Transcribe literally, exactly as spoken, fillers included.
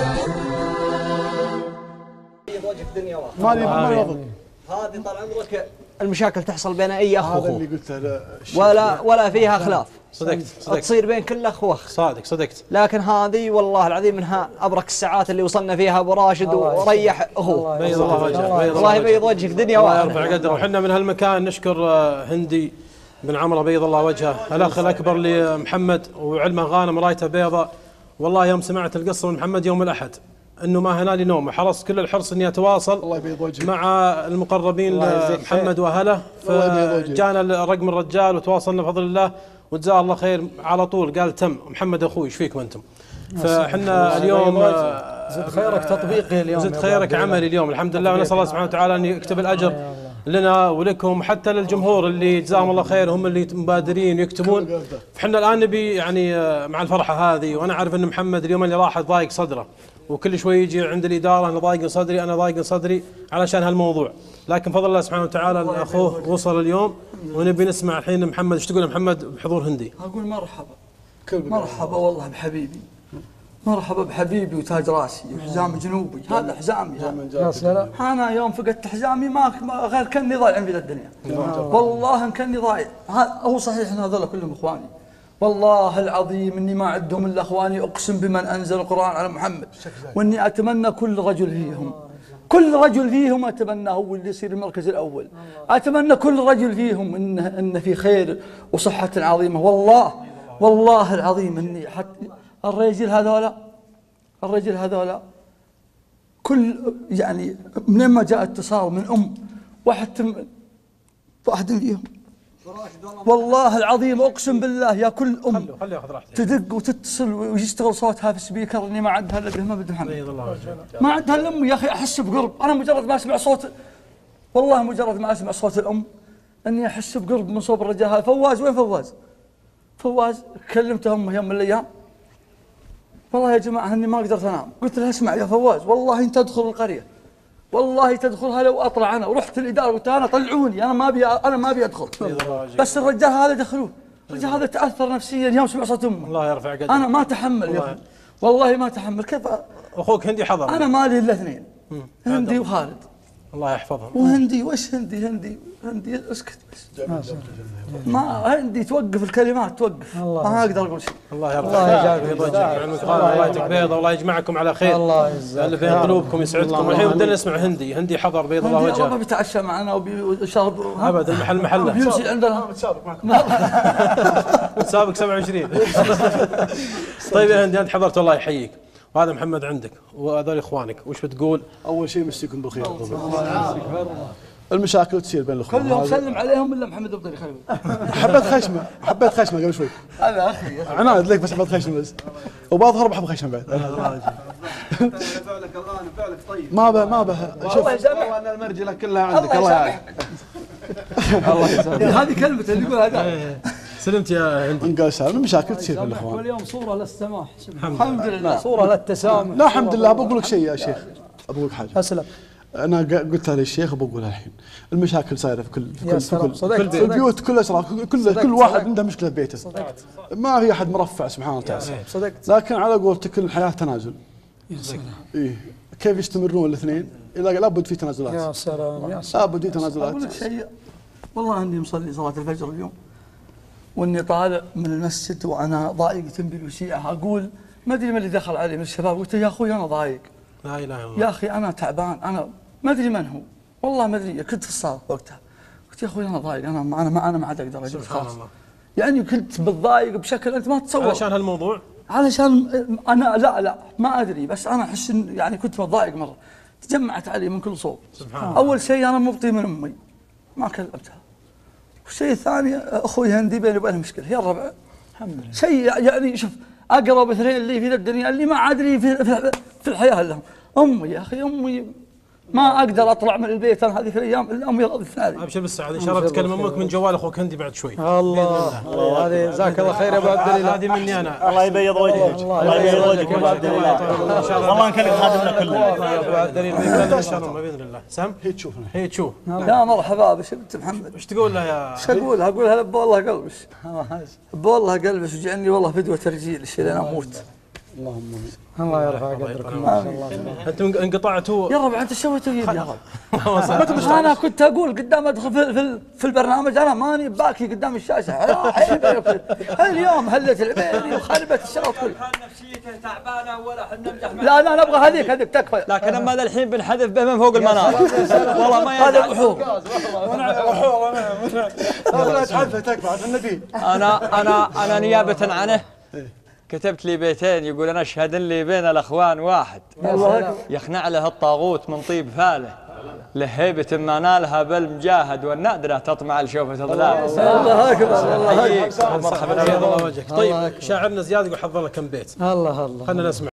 وجهك دنيا واحد. ما لي ما يضل. هذه طال عمرك المشاكل تحصل بين اي اخ هذا واخوه اللي قلته ولا ولا فيها خلاف. صدقت صدقت تصير بين كل اخ واخ. صادق صدقت. لكن هذه والله العظيم منها ابرك الساعات اللي وصلنا فيها ابو راشد وريح اخوه. بيض الله وجهك. الله يبيض وجهك دنيا الله واحد. يرفع قدره. وحنا من هالمكان نشكر هندي بن عمرو بيض الله وجهه، الاخ الاكبر لمحمد، وعلمه غانم رايته بيضه. والله يوم سمعت القصه من محمد يوم الاحد انه ما هنالي نوم، وحرصت كل الحرص اني اتواصل الله يبيض وجهك مع المقربين محمد واهله، فجانا رقم الرجال وتواصلنا بفضل الله وجزاه الله خير على طول. قال تم. محمد اخوي ايش فيكم انتم؟ فاحنا اليوم زد خيرك تطبيقي اليوم، زد خيرك عملي اليوم الحمد لله، ونسال الله سبحانه وتعالى ان يكتب الاجر لنا ولكم، حتى للجمهور اللي جزاهم الله خير، هم اللي مبادرين يكتبون. فاحنا الان نبي يعني مع الفرحه هذه، وانا اعرف ان محمد اليوم اللي راح ضايق صدره، وكل شوي يجي عند الاداره انا ضايق صدري انا ضايق صدري علشان هالموضوع، لكن فضل الله سبحانه وتعالى اخوه وصل اليوم، ونبي نسمع الحين محمد ايش تقول يا محمد بحضور هندي. اقول مرحبا مرحبا والله بحبيبي، مرحبا بحبيبي وتاج راسي وحزام جنوبي، هذا حزامي. يا سلام. انا يوم فقدت حزامي ما غير كاني ضايع في الدنيا، والله كاني ضايع. هو صحيح ان هذول كلهم اخواني، والله العظيم اني ما عندهم الا اخواني، اقسم بمن انزل القران على محمد، واني اتمنى كل رجل فيهم، كل رجل فيهم اتمنى هو اللي يصير المركز الاول، اتمنى كل رجل فيهم ان ان في خير وصحه عظيمه. والله والله العظيم اني حتى الرجل هذولا الرجل هذولا كل يعني من ما جاء اتصال من ام واحد تم واحد فيهم، والله العظيم اقسم بالله يا كل ام تدق وتتصل ويشتغل صوتها في السبيكر اني ما عندها الا بهم ابد محمد، ما عندها الا امي يا اخي. احس بقرب، انا مجرد ما اسمع صوت، والله مجرد ما اسمع صوت الام اني احس بقرب من صوب الرجال هذا. فواز وين فواز؟ فواز كلمته امه يوم من الايام، والله يا جماعه اني ما قدرت انام، قلت له اسمع يا فواز والله انت تدخل القريه، والله تدخلها لو اطلع انا، ورحت الاداره قلت انا طلعوني، انا ما ابي انا ما ابي ادخل، بس الرجال هذا دخلوه، الرجال هذا تاثر نفسيا يوم سمع صوت امه. الله يرفع قدرك. انا ما اتحمل يا اخي والله ما اتحمل. كيف اخوك هندي حضر؟ انا مالي الا اثنين، هندي وخالد. الله يحفظهم. وهندي وش هندي هندي هندي اسكت بس، ما هندي توقف الكلمات توقف، ما اقدر اقول شيء. الله يرفع وجهك، الله يجزاك بيضه، والله يجمعكم على خير، الله يجزاك اللي بين قلوبكم يسعدكم. والحين بدنا نسمع هندي. هندي حضر بيض الله وجهه، والله بيتعشى معنا وبيشرب ابد المحل محله، بيمشي عندنا متسابق معكم متسابق سبعة وعشرين. طيب يا هندي انت حضرت الله يحييك، وهذا محمد عندك وهذول اخوانك، وش بتقول؟ اول شيء مسيكم بالخير. المشاكل تصير بين الاخوان كل يوم سلم عليهم الا محمد ابو خليل. حبيت خشمه حبيت خشمه قبل شوي، هذا اخي عناد لك، بس حبيت خشمه بس، وبظهر بحب خشمه بعد. فعلك الغانم فعلك طيب، ما به ما به شوف الله يسامحك، والله ان المرجله كلها عندك. الله يسامحك. الله يسامحك. هذه كلمته اللي يقول هذا. سلمت يا هندي. انقال سالم المشاكل تصير بين الاخوان. واليوم صوره للسماح الحمد لله، صوره للتسامح. لا الحمد لله. بقول لك شيء يا شيخ، بقول لك حاجه. اسلم. انا قلتها للشيخ وبقولها الحين، المشاكل صايره في كل في كل, في كل, صدقت. في البيوت، كل اسره، كل كل واحد عنده مشكله في بيته. صدقت. ما في احد مرفع سبحان الله تعالى. صدقت. لكن على قولتك الحياه تنازل. يا سلام. ايه كيف يستمرون الاثنين؟ اذا لابد في تنازلات. يا سلام يا سلام. لابد في تنازلات. اقول لك شيء، والله اني مصلي صلاه الفجر اليوم، واني طالع من المسجد وانا ضايق تنبي الوشيعه، اقول ما ادري ما اللي دخل علي من الشباب، قلت يا اخوي انا ضايق. لا اله الا الله. يا اخي انا تعبان، انا ما ادري من هو، والله ما ادري، كنت في الصاله وقتها، قلت يا اخوي انا ضايق، انا ما انا ما انا ما عاد اقدر اجلس خلاص. يعني كنت بتضايق بشكل انت ما تتصور. علشان هالموضوع؟ علشان انا لا لا ما ادري، بس انا احس يعني كنت متضايق مره، تجمعت علي من كل صوب. سبحان الله. اول شيء انا مبطي من امي ما كلمتها، والشيء الثاني اخوي هندي بيني وبينه مشكله، هي الربع. الحمد لله. شيء يعني شوف اقرب اثنين اللي في الدنيا اللي ما عاد لي في, في الحياه لهم امي. يا اخي امي ما اقدر اطلع من البيت انا هذيك الايام الا امي راضي ثاني. ابشر بالسعاده ان شاء الله بتكلم امك من جوال اخوك هندي بعد شوي. الله هذه جزاك الله خير يا ابو عبد الله، هذه مني انا. الله يبيض وجهك، الله يبيض وجهك يا ابو عبد الله، والله نكلم خادمنا كله. ابو عبد الله ان شاء الله باذن الله. سم هي تشوفنا هي تشوف. لا مرحبا بش بنت محمد. ايش تقول له يا؟ ايش اقول لها؟ اقول لها لب والله قلبش، لب والله قلبش وجعني والله فدوه ترجيل الشيء لين اموت. اللهم الله يرفع قدركم ما شاء الله. انتم انقطعتوا يا رب انت سويتوا يا رب. انا كنت اقول قدام ادخل في, في, في البرنامج انا ماني باكي قدام الشاشه. اليوم هلت العبيري وخربت الشوط كله. نفسيته تعبانه ولا احنا نمدح. لا لا نبغى هذيك هذيك تكفى. لكن اما الحين بنحذف به من فوق المنار. والله ما هذا بحوق. والله تحذف تكفى عشان النبي. انا انا انا نيابه عنه كتبت لي بيتين يقول انا اشهد لي بين الاخوان واحد يخنع له الطاغوت من طيب فاله لهيبة ما نالها بالمجاهد والنادرة تطمع لشوفة ظلال. الله اكبر الله مرحبا بيض الله وجهك. طيب شاعرنا زياد يقول حضر لك كم بيت. الله الله خلنا نسمع.